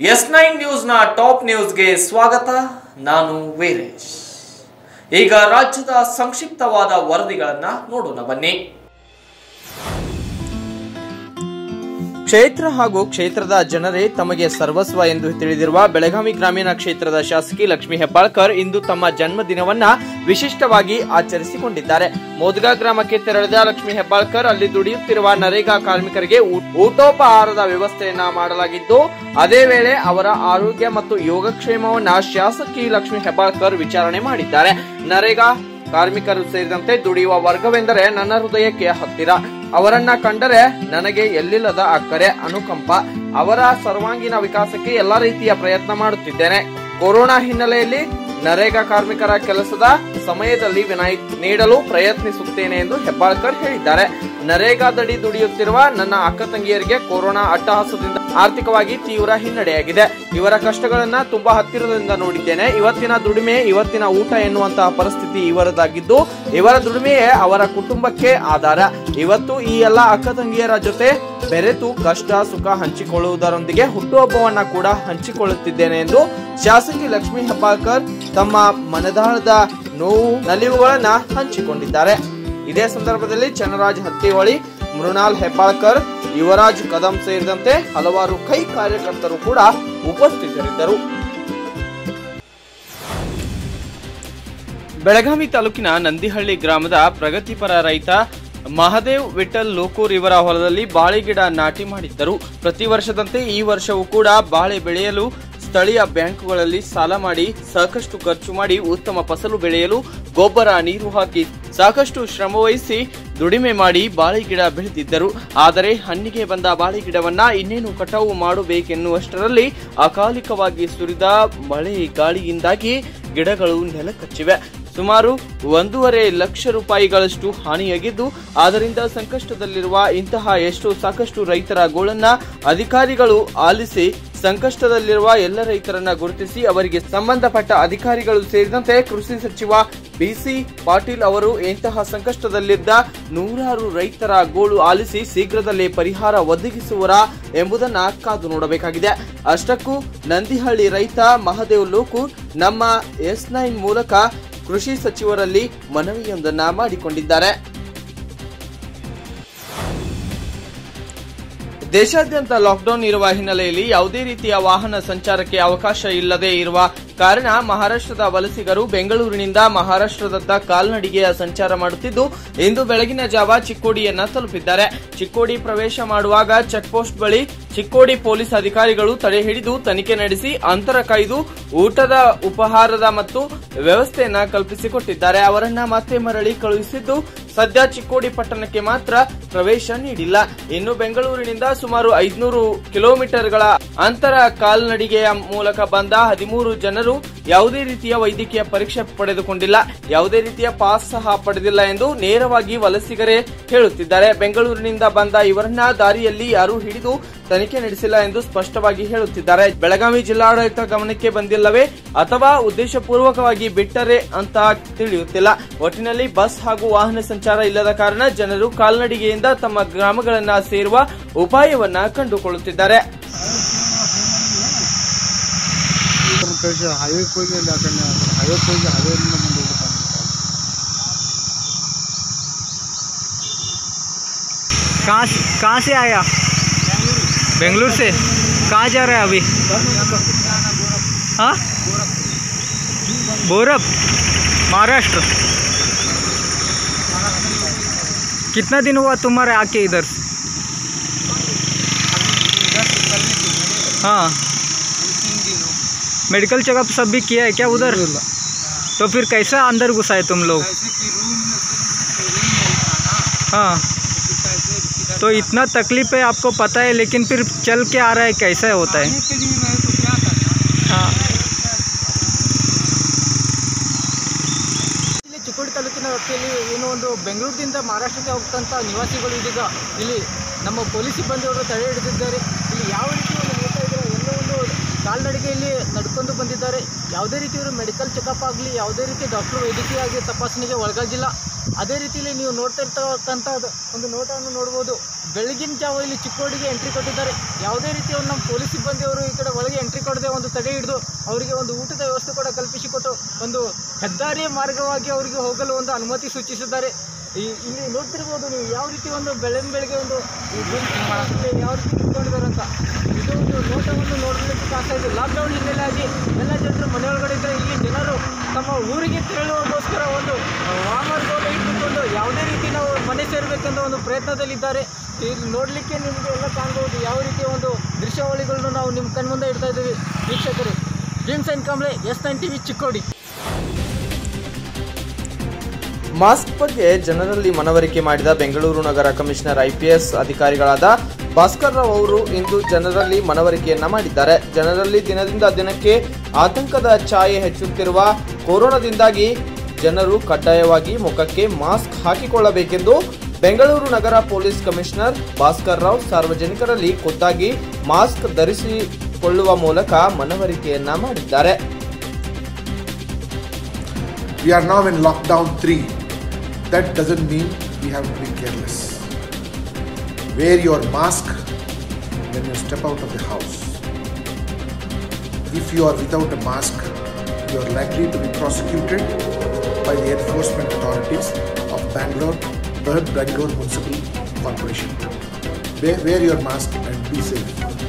S9 ನ್ಯೂಸ್ನ top ನ್ಯೂಸ್ಗೆ ಸ್ವಾಗತ. ನಾನು ವೀರೇಶ್. ಈಗ ರಾಜ್ಯದ ಸಂಕ್ಷಿಪ್ತವಾದ ವರದಿಗಳನ್ನು ನೋಡೋಣ ಬನ್ನಿ. ಕ್ಷೇತ್ರ ಹಾಗೂ ಕ್ಷೇತ್ರದ ಜನರೇ ತಮಗೆ ಸರ್ವಸ್ವ ಎಂದು ತಿಳಿದಿರುವ ಬೆಳಗಾವಿ ಗ್ರಾಮೀಣ ಕ್ಷೇತ್ರದ ಶಾಸಕಿ ಲಕ್ಷ್ಮೀ ಹೆಬ್ಬಾಳ್ಕರ್ ಇಂದು ತಮ್ಮ ಜನ್ಮದಿನವನ್ನ ವಿಶಿಷ್ಟವಾಗಿ ಆಚರಿಸಿಕೊಂಡಿದ್ದಾರೆ. ಮೋದಗಾ ಗ್ರಾಮಕ್ಕೆ ತೆರಳಿದ ಲಕ್ಷ್ಮೀ ಹೆಬ್ಬಾಳ್ಕರ್ ಅಲ್ಲಿ ದುಡಿಯುತ್ತಿರುವ ನರೇಗಾ ಕಾರ್ಮಿಕರಿಗೆ ಊಟೋಪಹಾರದ ವ್ಯವಸ್ಥೆಯನ್ನ ಮಾಡಲಾಗಿದ್ದು, ಅದೇ ವೇಳೆ ಅವರ ಆರೋಗ್ಯ ಮತ್ತು ಯೋಗಕ್ಷೇಮವನ್ನ ಶಾಸಕಿ ಲಕ್ಷ್ಮೀ ಹೆಬ್ಬಾಳ್ಕರ್ ವಿಚಾರಣೆ ಮಾಡಿದ್ದಾರೆ. ನರೇಗಾ ಕಾರ್ಮಿಕರು ಸೇರಿದಂತೆ ದುಡಿಯುವ ವರ್ಗವೆಂದರೆ ನನ್ನ ಹೃದಯಕ್ಕೆ ಹತ್ತಿರ. ಅವರನ್ನ ಕಂಡರೆ ನನಗೆ ಎಲ್ಲಿಲ್ಲದ ಅಕ್ಕರೆ, ಅನುಕಂಪ. ಅವರ ಸರ್ವಾಂಗೀಣ ವಿಕಾಸಕ್ಕೆ ಎಲ್ಲಾ ರೀತಿಯ ಪ್ರಯತ್ನ ಮಾಡುತ್ತಿದ್ದೇನೆ. ಕೊರೋನಾ ಹಿನ್ನೆಲೆಯಲ್ಲಿ ನರೇಗಾ ಕಾರ್ಮಿಕರ ಕೆಲಸದ ಸಮಯದಲ್ಲಿ ವಿನಾಯಿತಿ ನೀಡಲು ಪ್ರಯತ್ನಿಸುತ್ತೇನೆ ಎಂದು ಹೆಬ್ಬಾಳ್ಕರ್ ಹೇಳಿದ್ದಾರೆ. ನರೇಗಾದಡಿ ದುಡಿಯುತ್ತಿರುವ ನನ್ನ ಅಕ್ಕ ತಂಗಿಯರಿಗೆ ಕೊರೋನಾ ಅಟ್ಟಹಾಸದಿಂದ ಆರ್ಥಿಕವಾಗಿ ತೀವ್ರ ಹಿನ್ನಡೆಯಾಗಿದೆ. ಇವರ ಕಷ್ಟಗಳನ್ನ ತುಂಬಾ ಹತ್ತಿರದಿಂದ ನೋಡಿದ್ದೇನೆ. ಇವತ್ತಿನ ದುಡಿಮೆ, ಇವತ್ತಿನ ಊಟ ಎನ್ನುವಂತಹ ಪರಿಸ್ಥಿತಿ ಇವರದಾಗಿದ್ದು, ಇವರ ದುಡಿಮೆಯೇ ಅವರ ಕುಟುಂಬಕ್ಕೆ ಆಧಾರ. ಇವತ್ತು ಈ ಎಲ್ಲಾ ಅಕ್ಕ ತಂಗಿಯರ ಜೊತೆ ಬೆರೆತು ಕಷ್ಟ ಸುಖ ಹಂಚಿಕೊಳ್ಳುವುದರೊಂದಿಗೆ ಹುಟ್ಟುಹಬ್ಬವನ್ನ ಕೂಡ ಹಂಚಿಕೊಳ್ಳುತ್ತಿದ್ದೇನೆ ಎಂದು ಶಾಸಕಿ ಲಕ್ಷ್ಮೀ ಹೆಬ್ಬಾಳ್ಕರ್ ತಮ್ಮ ಮನದಾಳದ ನೋವು ನಲಿವುಗಳನ್ನ ಹಂಚಿಕೊಂಡಿದ್ದಾರೆ. ಇದೇ ಸಂದರ್ಭದಲ್ಲಿ ಚನ್ನರಾಜ್ ಹತ್ತಿಹೊಳಿ, ಮೃಣಾಲ್ ಹೆಬ್ಬಾಳ್ಕರ್, ಯುವರಾಜ್ ಕದಂ ಸೇರಿದಂತೆ ಹಲವಾರು ಕೈ ಕಾರ್ಯಕರ್ತರು ಕೂಡ ಉಪಸ್ಥಿತರಿದ್ದರು. ಬೆಳಗಾವಿ ತಾಲೂಕಿನ ನಂದಿಹಳ್ಳಿ ಗ್ರಾಮದ ಪ್ರಗತಿಪರ ರೈತ ಮಹದೇವ್ ವಿಠಲ್ ಲೋಕೂರ್ ಇವರ ಹೊಲದಲ್ಲಿ ಬಾಳೆ ಗಿಡ ನಾಟಿ ಮಾಡಿದ್ದರು. ಪ್ರತಿ ವರ್ಷದಂತೆ ಈ ವರ್ಷವೂ ಕೂಡ ಬಾಳೆ ಬೆಳೆಯಲು ಸ್ಥಳೀಯ ಬ್ಯಾಂಕುಗಳಲ್ಲಿ ಸಾಲ ಮಾಡಿ ಸಾಕಷ್ಟು ಖರ್ಚು ಮಾಡಿ ಉತ್ತಮ ಫಸಲು ಬೆಳೆಯಲು ಗೊಬ್ಬರ ನೀರು ಹಾಕಿ ಸಾಕಷ್ಟು ಶ್ರಮವಹಿಸಿ ದುಡಿಮೆ ಮಾಡಿ ಬಾಳೆ ಗಿಡ ಬೆಳೆದಿದ್ದರು. ಆದರೆ ಹಣ್ಣಿಗೆ ಬಂದ ಬಾಳೆ ಗಿಡವನ್ನ ಇನ್ನೇನು ಕಟಾವು ಮಾಡಬೇಕೆನ್ನುವಷ್ಟರಲ್ಲಿ ಅಕಾಲಿಕವಾಗಿ ಸುರಿದ ಮಳೆ ಗಾಳಿಯಿಂದಾಗಿ ಗಿಡಗಳು ನೆಲಕಚ್ಚಿವೆ. ಸುಮಾರು 1.5 ಲಕ್ಷ ರೂಪಾಯಿಗಳಷ್ಟು ಹಾನಿಯಾಗಿದ್ದು, ಆದ್ದರಿಂದ ಸಂಕಷ್ಟದಲ್ಲಿರುವ ಇಂತಹ ಸಾಕಷ್ಟು ರೈತರ ಗೋಳನ್ನ ಅಧಿಕಾರಿಗಳು ಆಲಿಸಿ ಸಂಕಷ್ಟದಲ್ಲಿರುವ ಎಲ್ಲ ರೈತರನ್ನ ಗುರುತಿಸಿ ಅವರಿಗೆ ಸಂಬಂಧಪಟ್ಟ ಅಧಿಕಾರಿಗಳು ಸೇರಿದಂತೆ ಕೃಷಿ ಸಚಿವ ಬಿಸಿ ಪಾಟೀಲ್ ಅವರು ಇಂತಹ ಸಂಕಷ್ಟದಲ್ಲಿದ್ದ ನೂರಾರು ರೈತರ ಗೋಳು ಆಲಿಸಿ ಶೀಘ್ರದಲ್ಲೇ ಪರಿಹಾರ ಒದಗಿಸುವರ ಎಂಬುದನ್ನ ಕಾದು ನೋಡಬೇಕಾಗಿದೆ. ಅಷ್ಟಕ್ಕೂ ನಂದಿಹಳ್ಳಿ ರೈತ ಮಹದೇವ್ ಲೋಕೂರ್ ನಮ್ಮ S9 ಮೂಲಕ ಕೃಷಿ ಸಚಿವರಲ್ಲಿ ಮನವಿಯೊಂದನ್ನ ಮಾಡಿಕೊಂಡಿದ್ದಾರೆ. ದೇಶಾದ್ಯಂತ ಲಾಕ್ಡೌನ್ ಇರುವ ಹಿನ್ನೆಲೆಯಲ್ಲಿ ಯಾವುದೇ ರೀತಿಯ ವಾಹನ ಸಂಚಾರಕ್ಕೆ ಅವಕಾಶ ಇಲ್ಲದೆ ಇರುವ ಕಾರಣ ಮಹಾರಾಷ್ಟ್ರದ ವಲಸಿಗರು ಬೆಂಗಳೂರಿನಿಂದ ಮಹಾರಾಷ್ಟ್ರದತ್ತ ಕಾಲ್ನಡಿಗೆಯ ಸಂಚಾರ ಮಾಡುತ್ತಿದ್ದು, ಇಂದು ಬೆಳಗಿನ ಜಾವ ಚಿಕ್ಕೋಡಿಯನ್ನ ತಲುಪಿದ್ದಾರೆ. ಚಿಕ್ಕೋಡಿ ಪ್ರವೇಶ ಮಾಡುವಾಗ ಚೆಕ್ಪೋಸ್ಟ್ ಬಳಿ ಚಿಕ್ಕೋಡಿ ಪೊಲೀಸ್ ಅಧಿಕಾರಿಗಳು ತಡೆ ಹಿಡಿದು ತನಿಖೆ ನಡೆಸಿ ಅಂತರ ಕಾಯ್ದು ಊಟದ ಉಪಹಾರದ ಮತ್ತು ವ್ಯವಸ್ಥೆಯನ್ನ ಕಲ್ಪಿಸಿಕೊಟ್ಟಿದ್ದಾರೆ. ಅವರನ್ನ ಮತ್ತೆ ಮರಳಿ ಕಳುಹಿಸಿದ್ದು, ಸದ್ಯ ಚಿಕ್ಕೋಡಿ ಪಟ್ಟಣಕ್ಕೆ ಮಾತ್ರ ಪ್ರವೇಶ ನೀಡಿಲ್ಲ. ಇನ್ನು ಬೆಂಗಳೂರಿನಿಂದ ಸುಮಾರು 500 ಕಿಲೋಮೀಟರ್ಗಳ ಅಂತರ ಕಾಲ್ನಡಿಗೆಯ ಮೂಲಕ ಬಂದ 13 ಜನರು ಯಾವುದೇ ರೀತಿಯ ವೈದ್ಯಕೀಯ ಪರೀಕ್ಷೆ ಪಡೆದುಕೊಂಡಿಲ್ಲ, ಯಾವುದೇ ರೀತಿಯ ಪಾಸ್ ಸಹ ಪಡೆದಿಲ್ಲ ಎಂದು ನೇರವಾಗಿ ವಲಸಿಗರೇ ಹೇಳುತ್ತಿದ್ದಾರೆ. ಬೆಂಗಳೂರಿನಿಂದ ಬಂದ ಇವರನ್ನ ದಾರಿಯಲ್ಲಿ ಯಾರೂ ಹಿಡಿದು ತನಿಖೆ ನಡೆಸಿಲ್ಲ ಎಂದು ಸ್ಪಷ್ಟವಾಗಿ ಹೇಳುತ್ತಿದ್ದಾರೆ. ಬೆಳಗಾವಿ ಜಿಲ್ಲಾಡಳಿತ ಗಮನಕ್ಕೆ ಬಂದಿಲ್ಲವೇ ಅಥವಾ ಉದ್ದೇಶಪೂರ್ವಕವಾಗಿ ಬಿಟ್ಟರೆ ಅಂತ ತಿಳಿಯುತ್ತಿಲ್ಲ. ಒಟ್ಟಿನಲ್ಲಿ ಬಸ್ ಹಾಗೂ ವಾಹನ ಸಂಚಾರ ಇಲ್ಲದ ಕಾರಣ ಜನರು ಕಾಲ್ನಡಿಗೆಯಿಂದ ತಮ್ಮ ಗ್ರಾಮಗಳನ್ನ ಸೇರುವ ಉಪಾಯವನ್ನ ಕಂಡುಕೊಳ್ಳುತ್ತಿದ್ದಾರೆ. कहाँ से आया? बेंगलुरु से। कहाँ जा रहा है अभी? हाँ, बोरब, महाराष्ट्र। कितना दिन हुआ तुम्हारे आके इधर? हाँ, मेडिकल चेकअप सब भी किया है क्या उधर? तो फिर कैसा अंदर घुसा है तुम लोग? हाँ, तो इतना तकलीफ है आपको पता है, लेकिन फिर चल के आ रहा है, कैसा होता है? हाँ, ಚಿಕ್ಕೋಡಿ ತಾಲೂಕಿನ ವ್ಯಾಪ್ತಿಯಲ್ಲಿ ಏನೋ ಒಂದು ಬೆಂಗಳೂರಿನಿಂದ ಮಹಾರಾಷ್ಟ್ರಕ್ಕೆ ಹೋಗ್ತಂಥ ನಿವಾಸಿಗಳು ಇದೀಗ ಇಲ್ಲಿ ನಮ್ಮ ಪೊಲೀಸ್ ಸಿಬ್ಬಂದಿಯವರು ತಡೆ ಹಿಡಿದಿದ್ದಾರೆ. ಇಲ್ಲಿ ಯಾವ ರೀತಿ ಒಂದು ನೋಡ್ತಾ ಇದ್ದಾರೆ, ಎಲ್ಲೋ ಒಂದು ಕಾಲ್ನಡಿಗೆಯಲ್ಲಿ ನಡ್ಕೊಂಡು ಬಂದಿದ್ದಾರೆ. ಯಾವುದೇ ರೀತಿ ಇವರು ಮೆಡಿಕಲ್ ಚೆಕಪ್ ಆಗಲಿ, ಯಾವುದೇ ರೀತಿ ಡಾಕ್ಟರ್ ವೈದ್ಯಕೀಯ ಆಗಿ ತಪಾಸಣೆಗೆ ಒಳಗಾಗಿಲ್ಲ. ಅದೇ ರೀತಿಯಲ್ಲಿ ನೀವು ನೋಡ್ತಾ ಇರ್ತಕ್ಕಂಥ ಒಂದು ನೋಟವನ್ನು ನೋಡ್ಬೋದು. ಬೆಳಗಿನ ಜಾವ ಇಲ್ಲಿ ಚಿಕ್ಕೋಡಿಗೆ ಎಂಟ್ರಿ ಕೊಟ್ಟಿದ್ದಾರೆ. ಯಾವುದೇ ರೀತಿಯ ನಮ್ಮ ಪೊಲೀಸ್ ಸಿಬ್ಬಂದಿಯವರು ಈ ಕಡೆ ಒಳಗೆ ಎಂಟ್ರಿ ಕೊಡದೆ ಒಂದು ತಡೆ ಹಿಡಿದು ಅವರಿಗೆ ಒಂದು ಊಟದ ವ್ಯವಸ್ಥೆ ಕೂಡ ಕಲ್ಪಿಸಿಕೊಟ್ಟು ಒಂದು ಹೆದ್ದಾರಿಯ ಮಾರ್ಗವಾಗಿ ಅವರಿಗೆ ಹೋಗಲು ಒಂದು ಅನುಮತಿ ಸೂಚಿಸಿದ್ದಾರೆ. ಇಲ್ಲಿ ನೋಡ್ತಿರ್ಬೋದು ನೀವು ಯಾವ ರೀತಿ ಒಂದು ಬೆಳಗ್ಗೆ ಒಂದು ಯಾವ ರೀತಿ ಇಟ್ಕೊಂಡಿದ್ದಾರೆ ಅಂತ. ಇದು ಒಂದು ನೋಟವನ್ನು ನೋಡಲಿಕ್ಕೆ ಆಗ್ತಾ ಇದೆ. ಲಾಕ್ಡೌನ್ ಹಿನ್ನೆಲೆಯಾಗಿ ಎಲ್ಲ ಜನರು ಮನೆಯೊಳಗಡೆ ಇದ್ದರೆ ಇಲ್ಲಿ ಜನರು ತಮ್ಮ ಊರಿಗೆ ತೆರಳುವುದಕ್ಕೋಸ್ಕರ ಒಂದು ವಾಹನವನ್ನು ಇಟ್ಟುಕೊಂಡು ಯಾವುದೇ ರೀತಿ ನಾವು ಮನೆ ಸೇರಬೇಕೆಂದು ಒಂದು ಪ್ರಯತ್ನದಲ್ಲಿದ್ದಾರೆ. ಇಲ್ಲಿ ನೋಡಲಿಕ್ಕೆ ನಿಮಗೆ ಎಲ್ಲ ಕಾಣ್ಬೋದು ಯಾವ ರೀತಿಯ ಒಂದು ದೃಶ್ಯಾವಳಿಗಳನ್ನು ನಾವು ನಿಮ್ಮ ಕಣ್ಮುಂದೆ ಇಡ್ತಾ ಇದ್ದೀವಿ ವೀಕ್ಷಕರೇ. Dreams and Kamble, S9 TV Chikkodi. Mask ಬಗ್ಗೆ ಜನರಲ್ಲಿ ಮನವರಿಕೆ ಮಾಡಿದ ಬೆಂಗಳೂರು ನಗರ ಕಮಿಷನರ್ IPS ಅಧಿಕಾರಿಗಳಾದ ಭಾಸ್ಕರ್ ರಾವ್ ಅವರು ಇಂದು ಜನರಲ್ಲಿ ಮನವರಿಕೆಯನ್ನ ಮಾಡಿದ್ದಾರೆ. ಜನರಲ್ಲಿ ದಿನದಿಂದ ದಿನಕ್ಕೆ ಆತಂಕದ ಛಾಯೆ ಹೆಚ್ಚುತ್ತಿರುವ ಕೊರೋನಾದಿಂದಾಗಿ ಜನರು ಕಡ್ಡಾಯವಾಗಿ ಮುಖಕ್ಕೆ ಮಾಸ್ಕ್ ಹಾಕಿಕೊಳ್ಳಬೇಕೆಂದು ಬೆಂಗಳೂರು ನಗರ ಪೊಲೀಸ್ ಕಮಿಷನರ್ ಭಾಸ್ಕರ್ ರಾವ್ ಸಾರ್ವಜನಿಕರಲ್ಲಿ ಖುದ್ದಾಗಿ ಮಾಸ್ಕ್ ಧರಿಸಿಕೊಳ್ಳುವ ಮೂಲಕ ಮನವರಿಕೆಯನ್ನ ಮಾಡಿದ್ದಾರೆ. We are now in lockdown 3. That doesn't mean we have to be careless. Wear your mask when you step out of the house. If you are without a mask, you are likely to be prosecuted by the enforcement authorities of Bangalore Municipal Corporation. Wear your mask and be safe.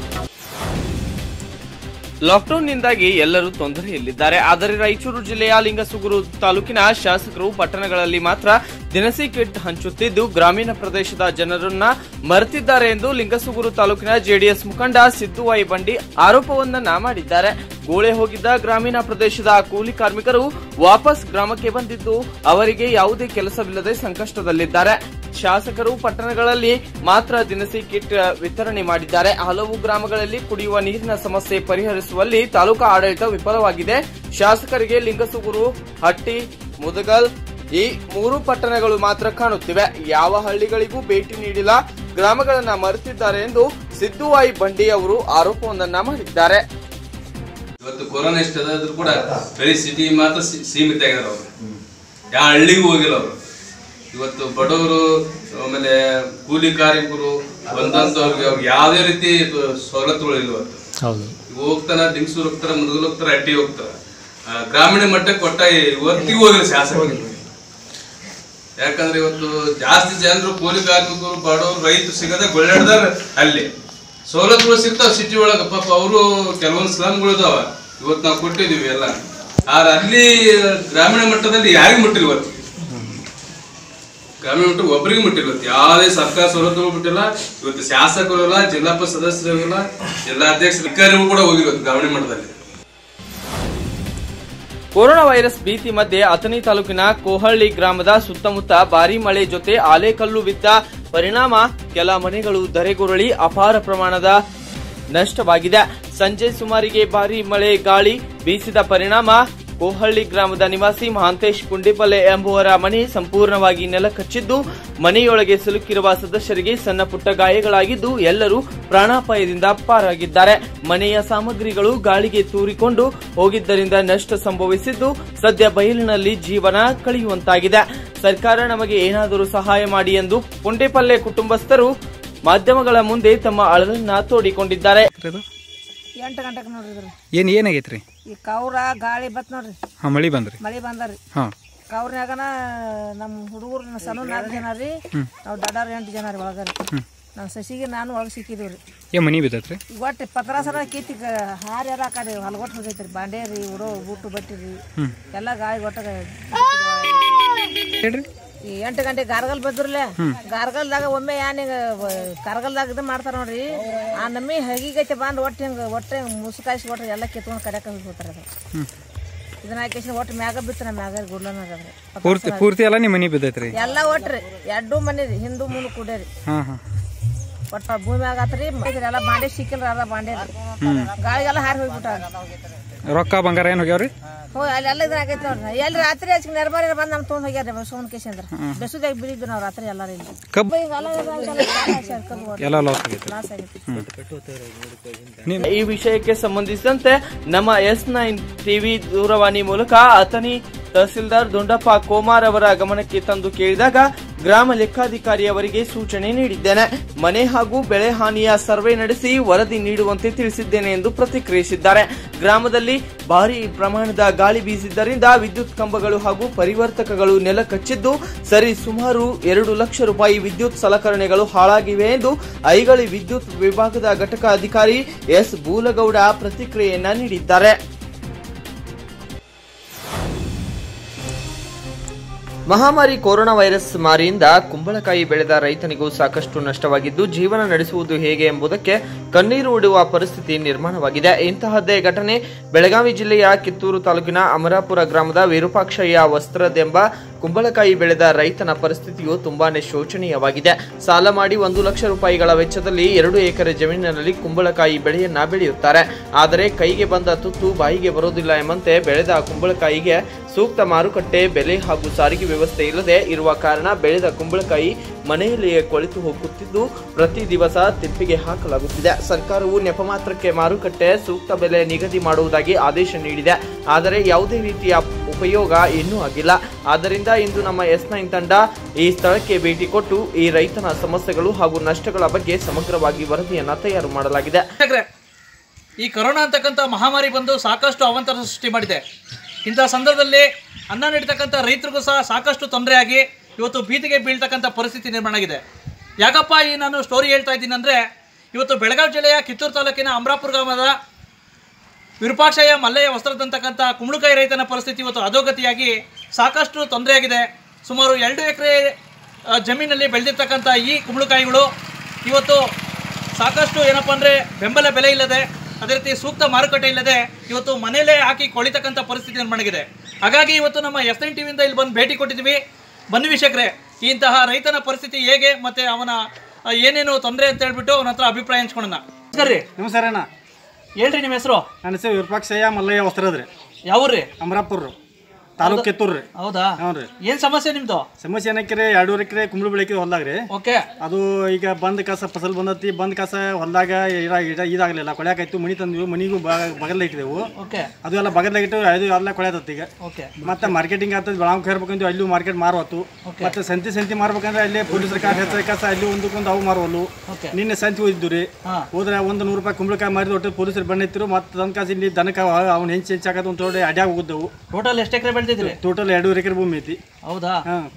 ಲಾಕ್ಡೌನ್ನಿಂದಾಗಿ ಎಲ್ಲರೂ ತೊಂದರೆಯಲ್ಲಿದ್ದಾರೆ. ಆದರೆ ರಾಯಚೂರು ಜಿಲ್ಲೆಯ ಲಿಂಗಸುಗೂರು ತಾಲೂಕಿನ ಶಾಸಕರು ಪಟ್ಟಣಗಳಲ್ಲಿ ಮಾತ್ರ ದಿನಸಿ kit ಹಂಚುತ್ತಿದ್ದು ಗ್ರಾಮೀಣ ಪ್ರದೇಶದ ಜನರನ್ನ ಮರೆತಿದ್ದಾರೆ ಎಂದು ಲಿಂಗಸುಗೂರು ತಾಲೂಕಿನ JDS ಮುಖಂಡ ಸಿದ್ದುವೈ ಬಂಡಿ ಆರೋಪವನ್ನ ಮಾಡಿದ್ದಾರೆ. ಗೋಳೆ ಹೋಗಿದ್ದ ಗ್ರಾಮೀಣ ಪ್ರದೇಶದ ಕೂಲಿ ಕಾರ್ಮಿಕರು ವಾಪಸ್ ಗ್ರಾಮಕ್ಕೆ ಬಂದಿದ್ದು ಅವರಿಗೆ ಯಾವುದೇ ಕೆಲಸವಿಲ್ಲದೆ ಸಂಕಷ್ಟದಲ್ಲಿದ್ದಾರೆ. ಶಾಸಕರು ಪಟ್ಟಣಗಳಲ್ಲಿ ಮಾತ್ರ ದಿನಸಿ ಕಿಟ್ ವಿತರಣೆ ಮಾಡಿದ್ದಾರೆ. ಹಲವು ಗ್ರಾಮಗಳಲ್ಲಿ ಕುಡಿಯುವ ನೀರಿನ ಸಮಸ್ಯೆ ಪರಿಹರಿಸುವಲ್ಲಿ ತಾಲೂಕಾ ಆಡಳಿತ ವಿಫಲವಾಗಿದೆ. ಶಾಸಕರಿಗೆ ಲಿಂಗಸುಗೂರು, ಹಟ್ಟಿ, ಮುದಗಲ್ ಈ 3 ಪಟ್ಟಣಗಳು ಮಾತ್ರ ಕಾಣುತ್ತಿವೆ. ಯಾವ ಹಳ್ಳಿಗಳಿಗೂ ಭೇಟಿ ನೀಡಿಲ್ಲ, ಗ್ರಾಮಗಳನ್ನ ಮರೆತಿದ್ದಾರೆ ಎಂದು ಸಿದ್ದುವಾಯಿ ಬಂಡಿ ಅವರು ಆರೋಪವನ್ನ ಮಾಡಿದ್ದಾರೆ. ಇವತ್ತು ಕೊರೋನಾ ಎಷ್ಟಾದ್ರೂ ಕೂಡ ಬರೀ ಸಿಟಿ ಮಾತ್ರ ಸೀಮಿತ ಆಗಿದ್ದಾರೆ. ಅವರು ಯಾವ ಹಳ್ಳಿಗೂ ಹೋಗಿಲ್ಲ. ಅವರು ಇವತ್ತು ಬಡವರು, ಆಮೇಲೆ ಕೂಲಿ ಕಾರ್ಮಿಕರು ಒಂದೊಂದು ಅವ್ರಿಗೆ ಯಾವುದೇ ರೀತಿ ಸವಲತ್ತುಗಳು ಇಲ್ಲ. ಇವತ್ತು ಹೋಗ್ತಾರ, ದಿಂಗ್ಸೂರು ಹೋಗ್ತಾರ, ಮುದುಗಲ್ ಹೋಗ್ತಾರ, ಹಟ್ಟಿ ಹೋಗ್ತಾರ. ಗ್ರಾಮೀಣ ಮಟ್ಟಕ್ಕೆ ಕೊಟ್ಟ ಇವತ್ತಿಗೂ ಹೋಗಿಲ್ಲ ಶಾಸಕರು. ಯಾಕಂದ್ರೆ ಇವತ್ತು ಜಾಸ್ತಿ ಜನರು ಕೂಲಿ ಕಾರ್ಮಿಕರು, ಬಡವರು, ರೈತರು ಸಿಗದೆ ಗೊಳ್ಳಾಡ್ದಾರ. ಅಲ್ಲಿ ಸವಲತ್ತುಗಳು ಸಿಗ್ತಾವ ಸಿಟಿ ಒಳಗ. ಪಾಪ ಅವರು ಕೆಲವೊಂದು ಸ್ಲಮ್ಗಳು ಇದಾವ, ಇವತ್ತು ನಾವು ಕೊಟ್ಟಿದೀವಿ ಎಲ್ಲ. ಆದ್ರೆ ಅಲ್ಲಿ ಗ್ರಾಮೀಣ ಮಟ್ಟದಲ್ಲಿ ಯಾರಿಗೂ ಮುಟ್ಟಿಲ್ಲ. ಇವತ್ತು ಗ್ರಾಮೀಣ ಮಟ್ಟ ಒಬ್ಬರಿಗೂ ಮುಟ್ಟಿಲ್ಲ. ಯಾವುದೇ ಸರ್ಕಾರ ಸವಲತ್ತುಗಳು ಬಿಟ್ಟಿಲ್ಲ. ಇವತ್ತು ಶಾಸಕರು ಇಲ್ಲ, ಜಿಲ್ಲಾ ಪರಿಷತ್ ಸದಸ್ಯರು ಇಲ್ಲ, ಜಿಲ್ಲಾಧ್ಯಕ್ಷ ಅಧಿಕಾರಿಗಳು ಕೂಡ ಹೋಗಿಲ್ಲ ಗ್ರಾಮೀಣ ಮಟ್ಟದಲ್ಲಿ. ಕೊರೋನಾ ವೈರಸ್ ಭೀತಿ ಮಧ್ಯೆ ಅಥಣಿ ತಾಲೂಕಿನ ಕೋಹಳ್ಳಿ ಗ್ರಾಮದ ಸುತ್ತಮುತ್ತ ಭಾರೀ ಮಳೆ ಜೊತೆ ಆಲೆಕಲ್ಲು ಬಿದ್ದ ಪರಿಣಾಮ ಕೆಲ ಮನೆಗಳು ಧರೆಗುರುಳಿ ಅಪಾರ ಪ್ರಮಾಣದ ನಷ್ಟವಾಗಿದೆ. ಸಂಜೆ ಸುಮಾರಿಗೆ ಭಾರೀ ಮಳೆ ಗಾಳಿ ಬೀಸಿದ ಪರಿಣಾಮ ಕೋಹಳ್ಳಿ ಗ್ರಾಮದ ನಿವಾಸಿ ಮಹಾಂತೇಶ್ ಕುಂಡಿಪಲ್ಲೆ ಎಂಬುವರ ಮನೆ ಸಂಪೂರ್ಣವಾಗಿ ನೆಲಕಚ್ಚಿದ್ದು ಮನೆಯೊಳಗೆ ಸಿಲುಕಿರುವ ಸದಸ್ಯರಿಗೆ ಸಣ್ಣ ಪುಟ್ಟ ಗಾಯಗಳಾಗಿದ್ದು ಎಲ್ಲರೂ ಪ್ರಾಣಾಪಾಯದಿಂದ ಪಾರಾಗಿದ್ದಾರೆ. ಮನೆಯ ಸಾಮಗ್ರಿಗಳು ಗಾಳಿಗೆ ತೂರಿಕೊಂಡು ಹೋಗಿದ್ದರಿಂದ ನಷ್ಟ ಸಂಭವಿಸಿದ್ದು ಸದ್ಯ ಬಯಲಿನಲ್ಲಿ ಜೀವನ ಕಳೆಯುವಂತಾಗಿದೆ. ಸರ್ಕಾರ ನಮಗೆ ಏನಾದರೂ ಸಹಾಯ ಮಾಡಿ ಎಂದು ಕುಂಡಿಪಲ್ಲೆ ಕುಟುಂಬಸ್ಥರು ಮಾಧ್ಯಮಗಳ ಮುಂದೆ ತಮ್ಮ ಅಳಲನ್ನ ತೋಡಿಕೊಂಡಿದ್ದಾರೆ. 8 ಗಂಟೆಗೆ ನೋಡ್ರಿ. ಏನಾಗೈತ್ರಿ? ಈ ಕೌರ ಗಾಳಿ ಬತ್ ನೋಡ್ರಿ. ಮಳಿ ಬಂದ್ರಿ? ಮಳಿ ಬಂದ್ರಿ. ಕೌರ್ನಾಗನ ನಮ್ಮ ಹುಡುಗರು ಸಣ್ಣ 4 ಜನ ರೀ, ನಾವು ದೊಡ್ಡವ್ರು 8 ಜನ ರೀ ಒಳಗರಿ. ನಮ್ಮ ಸಸಿಗೆ ನಾನು ಒಳಗೆ ಸಿಕ್ಕಿದೀವ್ರಿ. ಮನಿ ಬಿದ್ದತ್ರಿ? ಒಟ್ಟು ಪತ್ರಾಸರ ಕಿತ್ತಿ ಹಾರಿ ಎಲ್ಲ ಕಡೆ ಹೊಲಗೊಟ್ಟು ಹೋಗೈತ್ರಿ. ಬಾಂಡೆ ರೀ, ಉಡೋ ಬೂಟು ಬಟ್ಟಿ ರೀ ಎಲ್ಲ ಗಾಳಿ ಒಟ್ಟ ಈ 8 ಗಂಟೆ ಗಾರ್ಗಲ್ ಬದ್ರಲ್ಲ. ಗಾರ್ಗಲ್ದಾಗ ಒಮ್ಮೆ ಏನಿಗ ಕಾರ್ಗಲ್ದಾಗ ಇದು ಮಾಡ್ತಾರ ನೋಡ್ರಿ, ಆ ನಮ್ಮಿ ಹಗಿಗೈತೆ ಬಂದ್ ಒಟ್ಟೆ ಮುಸುಕಾಯಿಸಿ ಒಟ್ಟು ಎಲ್ಲ ಕಿತ್ಕೊಂಡು ಕಡೆಕ ಹೋಗ್ತಾರ. ಇದನ್ನ ಹಾಕಿ ಒಟ್ಟು ಮ್ಯಾಗ ಬಿತ್ತು. ನಮ್ಮ ಮ್ಯಾಗ ಗುಡ್ಲನಾಗ್ರಿ ಪೂರ್ತಿ ಎಲ್ಲ ನಿಮ್ಮ ಮನಿ ಬಿದ್ದೈತ್ರಿ? ಎಲ್ಲ ಒಟ್ರಿ 2 ಮನಿ ರೀ, ಹಿಂದೂ ಮುಂದೆ ಕೂಡೇರಿ. ಒಟ್ಟ ಭೂಮಿ ಆಗತ್ರಿ. ಎಲ್ಲ ಬಾಂಡೆ ಸಿಕ್ಕಿಲ್ರಿ, ಅದ ಬಾಂಡೆ ಗಾಳಿಗೆಲ್ಲ ಹಾರಿ ಹೋಗ್ಬಿಟ್ಟ. ರೊಕ್ಕ ಬಂಗಾರ ಏನ್ ಹೋಗ್ಯಾವ್ರಿ? ಅಲ್ಲೆಲ್ಲ ಇದ್ರ ಆಗೈತೆ ನೋಡ್ರಿ. ಎಲ್ಲಿ ರಾತ್ರಿ ಹಚ್ಚಿ ನೆರಬಾರಿ ಬಂದು ನಮ್ ತೊಗೊಂಡ್ ಹೋಗ್ಯಾರ ಸೋನ್ ಕೇಸಿ ಅಂದ್ರೆ ಬೆಸುದಾಗ ಬಿದ್ದಿದ್ದು ನಾವು ರಾತ್ರಿ ಎಲ್ಲಾರು ಇಲ್ಲಿ ಲಾಸ್ ಆಗೈತಿ. ಈ ವಿಷಯಕ್ಕೆ ಸಂಬಂಧಿಸಿದಂತೆ ನಮ್ಮ S9 ಟಿವಿ ದೂರವಾಣಿ ಮೂಲಕ ಅಥಣಿ ತಹಸೀಲ್ದಾರ್ ದುಂಡಪ್ಪ ಕೋಮಾರ್ ಅವರ ಗಮನಕ್ಕೆ ತಂದು ಕೇಳಿದಾಗ ಗ್ರಾಮ ಲೆಕ್ಕಾಧಿಕಾರಿ ಅವರಿಗೆ ಸೂಚನೆ ನೀಡಿದ್ದೇನೆ. ಮನೆ ಹಾಗೂ ಬೆಳೆ ಹಾನಿಯ ಸರ್ವೆ ನಡೆಸಿ ವರದಿ ನೀಡುವಂತೆ ತಿಳಿಸಿದ್ದೇನೆ ಎಂದು ಪ್ರತಿಕ್ರಿಯಿಸಿದ್ದಾರೆ. ಗ್ರಾಮದಲ್ಲಿ ಭಾರಿ ಪ್ರಮಾಣದ ಗಾಳಿ ಬೀಸಿದ್ದರಿಂದ ವಿದ್ಯುತ್ ಕಂಬಗಳು ಹಾಗೂ ಪರಿವರ್ತಕಗಳು ನೆಲ ಕಚ್ಚಿದ್ದು ಸರಿ ಸುಮಾರು 2 ಲಕ್ಷ ರೂಪಾಯಿ ವಿದ್ಯುತ್ ಸಲಕರಣೆಗಳು ಹಾಳಾಗಿವೆ ಎಂದು ಐಗಳಿ ವಿದ್ಯುತ್ ವಿಭಾಗದ ಘಟಕ ಅಧಿಕಾರಿ S ಬೂಲಗೌಡ ಪ್ರತಿಕ್ರಿಯೆಯನ್ನ ನೀಡಿದ್ದಾರೆ. ಮಹಾಮಾರಿ ಕೊರೋನಾ ವೈರಸ್ ಮಾರಿಯಿಂದ ಕುಂಬಳಕಾಯಿ ಬೆಳೆದ ರೈತನಿಗೂ ಸಾಕಷ್ಟು ನಷ್ಟವಾಗಿದ್ದು ಜೀವನ ನಡೆಸುವುದು ಹೇಗೆ ಎಂಬುದಕ್ಕೆ ಕಣ್ಣೀರು ಉಡುವ ಪರಿಸ್ಥಿತಿ ನಿರ್ಮಾಣವಾಗಿದೆ. ಇಂತಹದ್ದೇ ಘಟನೆ ಬೆಳಗಾವಿ ಜಿಲ್ಲೆಯ ಕಿತ್ತೂರು ತಾಲೂಕಿನ ಅಮರಾಪುರ ಗ್ರಾಮದ ವಿರೂಪಾಕ್ಷಯ್ಯ ವಸ್ತ್ರದೆಂಬ ಕುಂಬಳಕಾಯಿ ಬೆಳೆದ ರೈತನ ಪರಿಸ್ಥಿತಿಯು ತುಂಬಾನೇ ಶೋಚನೀಯವಾಗಿದೆ. ಸಾಲ ಮಾಡಿ 1 ಲಕ್ಷ ರೂಪಾಯಿಗಳ ವೆಚ್ಚದಲ್ಲಿ 2 ಎಕರೆ ಜಮೀನಿನಲ್ಲಿ ಕುಂಬಳಕಾಯಿ ಬೆಳೆಯನ್ನ ಬೆಳೆಯುತ್ತಾರೆ. ಆದರೆ ಕೈಗೆ ಬಂದ ತುತ್ತು ಬಾಯಿಗೆ ಬರೋದಿಲ್ಲ ಎಂಬಂತೆ ಬೆಳೆದ ಕುಂಬಳಕಾಯಿಗೆ ಸೂಕ್ತ ಮಾರುಕಟ್ಟೆ ಬೆಲೆ ಹಾಗೂ ಸಾರಿಗೆ ವ್ಯವಸ್ಥೆ ಇಲ್ಲದೆ ಇರುವ ಕಾರಣ ಬೆಳೆದ ಕುಂಬಳಕಾಯಿ ಮನೆಯಲ್ಲಿಯೇ ಕೊಳೆತು ಹೋಗುತ್ತಿದ್ದು ಪ್ರತಿ ದಿವಸ ತಿಪ್ಪಿಗೆ ಹಾಕಲಾಗುತ್ತಿದೆ. ಸರ್ಕಾರವು ನೆಪ ಮಾತ್ರಕ್ಕೆ ಮಾರುಕಟ್ಟೆ ಸೂಕ್ತ ಬೆಲೆ ನಿಗದಿ ಮಾಡುವುದಾಗಿ ಆದೇಶ ನೀಡಿದೆ. ಆದರೆ ಯಾವುದೇ ರೀತಿಯ ಉಪಯೋಗ ಇನ್ನೂ ಆಗಿಲ್ಲ. ಆದ್ದರಿಂದ ಇಂದು ನಮ್ಮ S9 ತಂಡ ಈ ಸ್ಥಳಕ್ಕೆ ಭೇಟಿ ಕೊಟ್ಟು ಈ ರೈತನ ಸಮಸ್ಯೆಗಳು ಹಾಗೂ ನಷ್ಟಗಳ ಬಗ್ಗೆ ಸಮಗ್ರವಾಗಿ ವರದಿಯನ್ನ ತಯಾರು ಮಾಡಲಾಗಿದೆ. ಈ ಕೊರೋನಾ ಅಂತಕ್ಕಂಥ ಮಹಾಮಾರಿ ಬಂದು ಸಾಕಷ್ಟು ಅವಾಂತರ ಸೃಷ್ಟಿ ಮಾಡಿದೆ. ಇಂತಹ ಸಂದರ್ಭದಲ್ಲಿ ಅನ್ನ ನೀಡ್ತಕ್ಕಂಥ ರೈತರಿಗೂ ಸಹ ಸಾಕಷ್ಟು ತೊಂದರೆಯಾಗಿ ಇವತ್ತು ಬೀದಿಗೆ ಬೀಳ್ತಕ್ಕಂಥ ಪರಿಸ್ಥಿತಿ ನಿರ್ಮಾಣ ಆಗಿದೆ. ಯಾಕಪ್ಪ ಈ ನಾನು ಸ್ಟೋರಿ ಹೇಳ್ತಾ ಇದ್ದೀನಿ ಅಂದರೆ, ಇವತ್ತು ಬೆಳಗಾವಿ ಜಿಲ್ಲೆಯ ಕಿತ್ತೂರು ತಾಲೂಕಿನ ಅಮರಾಪುರ ಗ್ರಾಮದ ವಿರೂಪಾಕ್ಷಯ್ಯ ಮಲ್ಲಯ್ಯ ವಸ್ತ್ರದಂತಕ್ಕಂಥ ಕುಂಬಳಕಾಯಿ ರೈತನ ಪರಿಸ್ಥಿತಿ ಇವತ್ತು ಅಧೋಗತಿಯಾಗಿ ಸಾಕಷ್ಟು ತೊಂದರೆಯಾಗಿದೆ. ಸುಮಾರು 2 ಎಕರೆ ಜಮೀನಲ್ಲಿ ಬೆಳೆದಿರ್ತಕ್ಕಂಥ ಈ ಕುಂಬಳಕಾಯಿಗಳು ಇವತ್ತು ಸಾಕಷ್ಟು ಏನಪ್ಪ ಅಂದರೆ ಬೆಂಬಲ ಬೆಲೆ ಇಲ್ಲದೆ, ಅದೇ ರೀತಿ ಸೂಕ್ತ ಮಾರುಕಟ್ಟೆ ಇಲ್ಲದೆ ಇವತ್ತು ಮನೆಯಲ್ಲೇ ಹಾಕಿ ಕೊಳಿತಕ್ಕಂಥ ಪರಿಸ್ಥಿತಿ ನಿರ್ಮಾಣ. ಹಾಗಾಗಿ ಇವತ್ತು ನಮ್ಮ S9 ಟಿವಿಯಿಂದ ಇಲ್ಲಿ ಬಂದು ಭೇಟಿ ಕೊಟ್ಟಿದ್ದೀವಿ. ಬನ್ನಿ ವೀಕ್ಷಕರೇ, ಇಂತಹ ರೈತನ ಪರಿಸ್ಥಿತಿ ಹೇಗೆ ಮತ್ತು ಅವನ ಏನೇನು ತೊಂದರೆ ಅಂತ ಹೇಳ್ಬಿಟ್ಟು ಅವನ ಹತ್ರ ಅಭಿಪ್ರಾಯ ಹಂಚ್ಕೊಳ್ಳೋಣ. ಸರಿ, ನಮಸ್ಕಾರ ಅಣ್ಣ. ಹೇಳ್ರಿ ನಿಮ್ಮ ಹೆಸರು? ನನ್ನ ಹೆಸರು ವಿರೂಪಾಕ್ಷಯ್ಯ ಮಲ್ಲಯ್ಯ ವಸ್ತ್ರದ್ರಿ. ಯಾವ್ರಿ? ಅಮರಾಪುರ ತಾಲೂಕು ಕಿತ್ತೂರು ರೀ. ಹೌದಾ? ಹ್ಞೂ ರೀ. ಏನು ಸಮಸ್ಯೆ ನಿಮ್ದು? ಸಮಸ್ಯೆ ಏನಕ್ಕಿರಿ, 2 ಎಕರೆ ಕುಂಬಳ ಬೆಳೆಕಿರಿ ಹೊಲ್ದಾಗ ರೀ. ಓಕೆ. ಅದು ಈಗ ಬಂದ್ ಕಸ ಫಸಲ್ ಬಂದತಿ, ಬಂದ್ ಕಸ ಹೊಲ್ದಾಗ ಇದಾಗಲಿಲ್ಲ, ಕೊಳೆಯಾಕಾಯ್ತು. ಮನಿ ತಂದ್ವಿ, ಮನಿಗೂ ಬಗಲ್ ಇಟ್ಟಿದೆವು. ಓಕೆ. ಅದು ಎಲ್ಲ ಬಗಲ್ದಾಗಿಟ್ಟು ಅದು ಎಲ್ಲ ಕೊಳೆಯತ್ತ ಈಗ. ಓಕೆ. ಮತ್ತೆ ಮಾರ್ಕೆಟಿಂಗ್ ಆಗ್ತದೆ, ಬೆಳಗ್ಗೆ ಹೇರ್ಬೇಕಂದ್ರೆ ಅಲ್ಲೂ ಮಾರ್ಕೆಟ್ ಮಾರುವತ್ತು. ಮತ್ತೆ ಸಂತಿ ಮಾರ್ಬೇಕಂದ್ರೆ ಅಲ್ಲಿ ಪೊಲೀಸರ ಹೆಚ್ಚ ಕಸ ಅಲ್ಲಿ ಒಂದಕ್ಕೊಂದು ಅವು ಮಾರುವಲ್ಲು. ನಿನ್ನೆ ಸಂತಿ ಹೋಗಿದ್ದು ರೀ. ಹೋದ್ರೆ 100 ರೂಪಾಯಿ ಕುಂಬಳಕಾಯಿ ಮಾರಿದ ಒಟ್ಟು ಪೊಲೀಸರು ಬಂದಿತ್ತು. ಮತ್ತೆ ತಂದ ಕಾಸು ಇಲ್ಲಿ ದನಕ ಅವ್ನು ಹೆಂಚಾಕದ ಒಂದು ತೋಡೆ ಅಡ್ಯಾಗ ಹೋಗಿದ್ದೆವು. ಟೋಟಲ್ ಎಷ್ಟು ಎಕರೆ ಬೆಳೆದಿದ್ರಿ? ಟೋಟಲ್ 2 ಎಕರೆ ಭೂಮಿ ಐತಿ. ಹೌದಾ?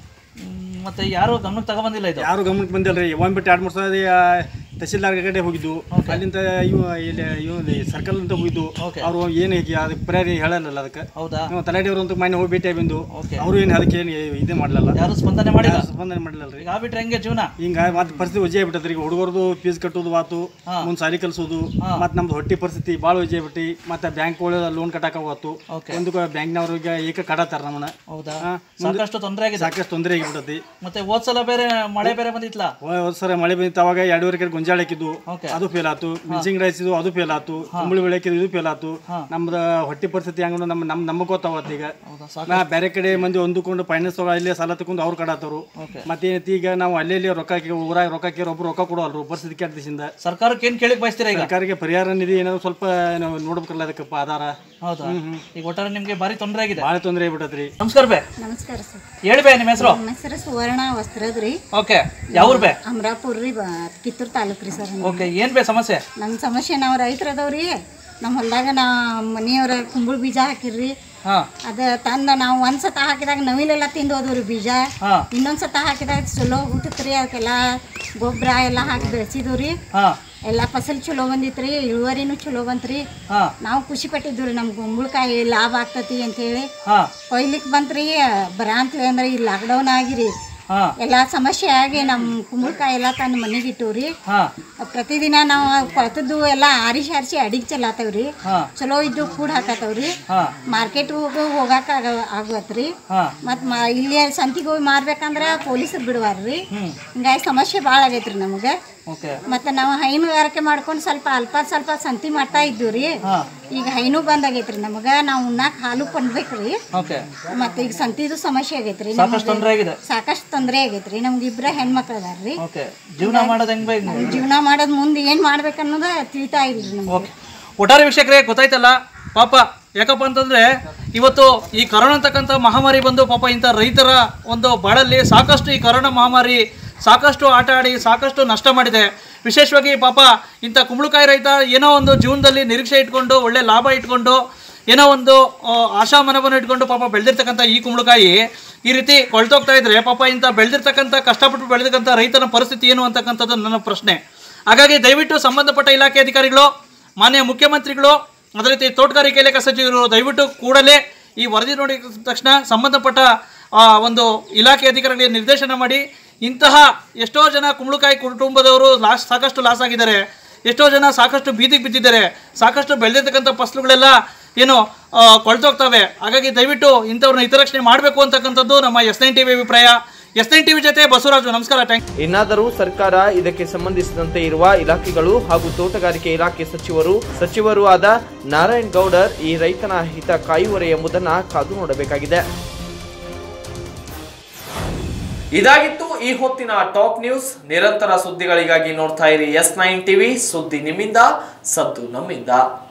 ಮತ್ತೆ ಯಾರು ಗಮನಕ್ಕೆ ತಗೊಂಬಂದಿಲ್ಲ ಇದು? ಯಾರು ಗಮನಕ್ಕೆ ಬಂದಿಲ್ಲ ರೀ. ಒಂದ್ಬಿಟ್ಟು 2-3 ಸಲ ತಹಸೀಲ್ದಾರ್ ಕಡೆ ಹೋಗಿದ್ದು. ಅಲ್ಲಿಂದ ಇಲ್ಲಿ ಸರ್ಕಲ್ ಅಂತ ಹೋಗಿದ್ದು. ಅವರು ಏನು ಅದಕ್ಕೆ ಪರಿಹಾರ ಹೇಳಲ್ಲ ಅದಕ್ಕೆ. ಹೌದಾ? ತಲಾಟಿಯವರು ಅಂತ ಮನೆ ಹೋಗಿ ಭೇಟಿ ಬಂದು ಅವರು ಏನು ಅದಕ್ಕೆ ಏನು ಇದೇ ಮಾಡಲ್ಲ, ಯಾರು ಸ್ಪಂದನೆ ಮಾಡಿಲ್ಲ. ಸ್ಪಂದನೆ ಮಾಡಲ್ಲ ರೀ. ಈಗ ಬಿಟ್ರೆ ಹೆಂಗೆ ಜೀವನ? ಹಿಂಗ ಮತ್ತೆ ಪರಿಸ್ಥಿತಿ ವಜೆ ಆಗ್ಬಿಟ್ಟದ್ರಿ. ಈಗ ಹುಡುಗರದು ಫೀಸ್ ಕಟ್ಟೋದು ಆತು, ಮುಂದೆ ಸಾಲಿ ಕಲ್ಸೋದು, ಮತ್ತೆ ನಮ್ದು ಹೊಟ್ಟಿ ಪರಿಸ್ಥಿತಿ ಭಾಳ ವಜೆ ಆಗ್ಬಿಟ್ಟು ಮತ್ತೆ ಬ್ಯಾಂಕ್ ಲೋನ್ ಕಟ್ಟಕ್ಕೆ ಹೋಗತ್ತು. ಒಂದು ಬ್ಯಾಂಕ್ನವ್ರಿಗೆ ಏಕ ಕಡತಾರ ನಮ್ಮನ್ನ. ಹೌದಾ? ಸಾಕಷ್ಟು ತೊಂದರೆ ಆಗಿದೆ. ಸಾಕಷ್ಟು ತೊಂದರೆ ಆಗಿಬಿಟ್ಟತಿ. ಮತ್ತೆ ಹೋದ್ಸಲ ಬೇರೆ ಮಳೆ ಬೇರೆ ಬಂದಿತ್ತಲ್ಲ? ಹೋದ್ಸಲ ಮಳೆ ಬಂದಿತ್ತು. ಅವಾಗ 2 ಎಕರೆ ಗೊಂಜಾಳ ಹಾಕಿದ್ದು, ಅದು ಫೇಲ್ ಆತು. ಮೆಣಸಿನ ರೈಸಿದ್ದು ಅದು ಫೇಲ್ ಆತು. ಕುಂಬಳಿ ಬೆಳೆ ಹಾಕಿದ್ದು ಇದು ಫೇಲ್ ಆತು. ನಮ್ದು ಹೊಟ್ಟಿ ಪರಿಸ್ಥಿತಿ ಹಂಗ ನಮ್ಗೆ ಗೊತ್ತಾವತ್ತು. ಈಗ ನಾ ಬೇರೆ ಕಡೆ ಮಂದಿ ಹೊಂದ್ಕೊಂಡು ಫೈನಾನ್ಸ್ ಅಲ್ಲೇ ಸಾಲ ತಗೊಂಡು ಅವ್ರು ಕಡಾತವ್ರು. ಮತ್ತೇನೈತಿ, ಈಗ ನಾವು ಅಲ್ಲೇ ರೊಕ್ಕ ಊರಾಗ ರೊಕ್ಕ ಒಬ್ರು ರೊಕ್ಕ ಕೊಡೋಲ್ರು. ಪರಿಸ್ಥಿತಿ ಕೆಟ್ಟದಿಂದ ಸರ್ಕಾರಕ್ಕೆ ಏನ್ ಕೇಳಕ್ ಬಯಸ್ತೀರಾ? ಸರ್ಕಾರಕ್ಕೆ ಪರಿಹಾರ ನಿಧಿ ಏನಾದ್ರು ಸ್ವಲ್ಪ ನೋಡ್ಬೇಕಲ್ಲ ಅದಕ್ಕಪ್ಪ ಆಧಾರ. ಹೌದಾ? ಈಗ ಒಟ್ಟಾರೆ ನಿಮ್ಗೆ ಭಾರಿ ತೊಂದರೆ ಆಗಿದೆ. ಭಾಳ ತೊಂದರೆ ಆಗ್ಬಿಟ್ಟದ್ರಿ. ನಮಸ್ಕಾರ ಬೇ. ನಮಸ್ಕಾರ ಸರ್. ಹೇಳ್ಬೇ ನಿಮ್ಮ ಹೆಸರು? ನಮ್ಮ ಹೆಸರು ಸುವರ್ಣ ವಸ್ತ್ರದ್ರಿ. ಓಕೆ. ಯಾವ ಬೇ? ಅಮರಾಪುರ ರೀ, ಕಿತ್ತೂರು ತಾಲೂಕು ರೀ ಸರ್. ಓಕೆ. ಏನ್ ಬೇ ಸಮಸ್ಯೆ? ನಮ್ಮ ಸಮಸ್ಯೆ, ನಾವು ರೈತರು ಅದಾವ್ರಿ. ನಮ್ಮ ಹೊಲ್ದಾಗ ನಾ ಮನೆಯವ್ರ ಕುಂಬಳ ಬೀಜ ಹಾಕಿರ್ರಿ. ಅದ ತಂದ ನಾವು ಒಂದ್ಸತ ಹಾಕಿದಾಗ ನವಿಲೆಲ್ಲ ತಿಂದು ಹೋದ್ರಿ ಬೀಜ. ಇನ್ನೊಂದ್ಸತ ಹಾಕಿದಾಗ ಚಲೋ ಹುಟ್ಟತ್ರಿ. ಅದಕ್ಕೆಲ್ಲ ಗೊಬ್ಬರ ಎಲ್ಲ ಹಾಕಿ ಬೆಳೆಸಿದ್ವಿ. ಎಲ್ಲ ಫಸಲ್ ಚಲೋ ಬಂದಿತ್ರಿ, ಇಳುವರಿನೂ ಚಲೋ ಬಂತ್ರಿ. ನಾವು ಖುಷಿ ಪಟ್ಟಿದ್ವಿ, ನಮ್ ಕುಂಬಳಕಾಯಿ ಲಾಭ ಆಗ್ತತಿ ಅಂತೇಳಿ. ಕೊಯ್ಲಿಕ್ ಬಂತ್ರಿ ಬರ ಅಂತೇಳಿ ಅಂದ್ರೆ ಈ ಲಾಕ್ಡೌನ್ ಆಗಿರಿ ಎಲ್ಲಾ ಸಮಸ್ಯೆ ಆಗಿ ನಮ್ ಕುಂಬಳಕಾಯಿ ಎಲ್ಲ ತಂದು ಮನೆಗೆ ಇಟ್ಟವ್ರಿ. ಪ್ರತಿದಿನ ನಾವು ಕೊಳತದ್ದು ಎಲ್ಲ ಆರಿಸಿ ಅಡಿಗೆ ಚಲಾತವ್ರಿ. ಚಲೋ ಇದ್ದು ಕೂಡ ಹಾಕತ್ತವ್ರಿ. ಮಾರ್ಕೆಟ್ ಹೋಗಾಕ ಆಗತ್ರಿ. ಮತ್ ಇಲ್ಲಿ ಸಂತಿಗೆ ಹೋಗಿ ಮಾರ್ಬೇಕಂದ್ರ ಪೊಲೀಸರು ಬಿಡುವಾರ್ರಿ. ಹಿಂಗಾಗಿ ಸಮಸ್ಯೆ ಭಾಳ ಆಗೈತ್ರಿ ನಮಗೆ. ಮತ್ತೆ ನಾವು ಹೈನುಗಾರಿಕೆ ಮಾಡ್ಕೊಂಡು ಸ್ವಲ್ಪ ಸಂತಿ ಮಾಡ್ತಾ ಇದ್ದೀವಿ ರೀ. ಈಗ ಹೈನು ಬಂದಾಗೈತ್ರಿ ನಮಗ, ನಾವು ಉಣ್ಣಾಕ ಹಾಲು ಕೊಂಡ್ಬೇಕ್ರಿ. ಮತ್ತೆ ಈಗ ಸಂತಿದು ಸಮಸ್ಯೆ ಆಗೈತ್ರಿ, ಸಾಕಷ್ಟು ತೊಂದರೆ ಆಗೈತ್ರಿ. ನಮ್ಗೆ ಇಬ್ರ ಹೆಣ್ಮಕ್ಳು ಅದಾರ್ರಿ. ಜೀವನ ಮಾಡೋದ್ ಮುಂದೆ ಏನ್ ಮಾಡ್ಬೇಕನ್ನೋದ ತಿಳಿತಾ ಇಲ್ರಿ ನಮ್ಗೆ. ಒಟ್ಟಾರೆ ವೀಕ್ಷಕರೇ ಗೊತ್ತಾಯ್ತಲ್ಲ ಪಾಪ. ಯಾಕಪ್ಪ ಅಂತಂದ್ರೆ ಇವತ್ತು ಈ ಕರೋನಾ ಅಂತಕ್ಕಂಥ ಮಹಾಮಾರಿ ಬಂದು ಪಾಪ ಇಂಥ ರೈತರ ಒಂದು ಬಾಳಲ್ಲಿ ಸಾಕಷ್ಟು ಈ ಕರೋನಾ ಮಹಾಮಾರಿ ಸಾಕಷ್ಟು ಆಟ ಆಡಿ ಸಾಕಷ್ಟು ನಷ್ಟ ಮಾಡಿದೆ. ವಿಶೇಷವಾಗಿ ಪಾಪ ಇಂಥ ಕುಂಬಳಕಾಯಿ ರೈತ ಏನೋ ಒಂದು ಜೀವನದಲ್ಲಿ ನಿರೀಕ್ಷೆ ಇಟ್ಕೊಂಡು ಒಳ್ಳೆ ಲಾಭ ಇಟ್ಕೊಂಡು ಏನೋ ಒಂದು ಆಶಾಮನವನ್ನು ಇಟ್ಕೊಂಡು ಪಾಪ ಬೆಳೆದಿರ್ತಕ್ಕಂಥ ಈ ಕುಂಬಳಕಾಯಿ ಈ ರೀತಿ ಕೊಳ್ತೋಗ್ತಾ ಇದ್ರೆ ಪಾಪ ಇಂಥ ಬೆಳೆದಿರ್ತಕ್ಕಂಥ ಕಷ್ಟಪಟ್ಟು ಬೆಳೆದಿರ್ತಕ್ಕಂಥ ರೈತನ ಪರಿಸ್ಥಿತಿ ಏನು ಅಂತಕ್ಕಂಥದ್ದು ನನ್ನ ಪ್ರಶ್ನೆ. ಹಾಗಾಗಿ ದಯವಿಟ್ಟು ಸಂಬಂಧಪಟ್ಟ ಇಲಾಖೆ ಅಧಿಕಾರಿಗಳು, ಮಾನ್ಯ ಮುಖ್ಯಮಂತ್ರಿಗಳು, ಅದೇ ರೀತಿ ತೋಟಗಾರಿಕೆ ಇಲಾಖೆ ಸಚಿವರು ದಯವಿಟ್ಟು ಕೂಡಲೇ ಈ ವರದಿ ನೋಡಿದ ತಕ್ಷಣ ಸಂಬಂಧಪಟ್ಟ ಒಂದು ಇಲಾಖೆ ಅಧಿಕಾರಿಗಳಿಗೆ ನಿರ್ದೇಶನ ಮಾಡಿ ಇಂತಹ ಎಷ್ಟೋ ಜನ ಕುಂಬಳಕಾಯಿ ಕುಟುಂಬದವರು ಸಾಕಷ್ಟು ಲಾಸ್ ಆಗಿದ್ದಾರೆ, ಎಷ್ಟೋ ಜನ ಸಾಕಷ್ಟು ಬೀದಿಗೆ ಬಿದ್ದಿದ್ದಾರೆ, ಸಾಕಷ್ಟು ಬೆಳೆದಿರ್ತಕ್ಕಂಥ ಫಸಲುಗಳೆಲ್ಲ ಏನು ಕೊಳ್ತೋಗ್ತವೆ. ಹಾಗಾಗಿ ದಯವಿಟ್ಟು ಇಂಥವ್ರನ್ನ ಹಿತರಕ್ಷಣೆ ಮಾಡಬೇಕು ಅಂತಕ್ಕಂಥದ್ದು ನಮ್ಮ S9 TV ಅಭಿಪ್ರಾಯ. S9 TV ಜೊತೆ ಬಸವರಾಜು, ನಮಸ್ಕಾರ. ಇನ್ನಾದರೂ ಸರ್ಕಾರ ಇದಕ್ಕೆ ಸಂಬಂಧಿಸಿದಂತೆ ಇರುವ ಇಲಾಖೆಗಳು ಹಾಗೂ ತೋಟಗಾರಿಕೆ ಇಲಾಖೆ ಸಚಿವರು ಆದ ನಾರಾಯಣ್ ಗೌಡರ್ ಈ ರೈತನ ಹಿತ ಕಾಯುವರೆ ಎಂಬುದನ್ನು ಕಾದು ನೋಡಬೇಕಾಗಿದೆ. ಇದಾಗಿತ್ತು ಈ ಹೊತ್ತಿನ ಟಾಪ್ ನ್ಯೂಸ್. ನಿರಂತರ ಸುದ್ದಿಗಳಿಗಾಗಿ ನೋಡ್ತಾ ಇರಿ S9 TV. ಸುದ್ದಿ ನಿಮ್ಮಿಂದ, ಸದ್ದು ನಮ್ಮಿಂದ.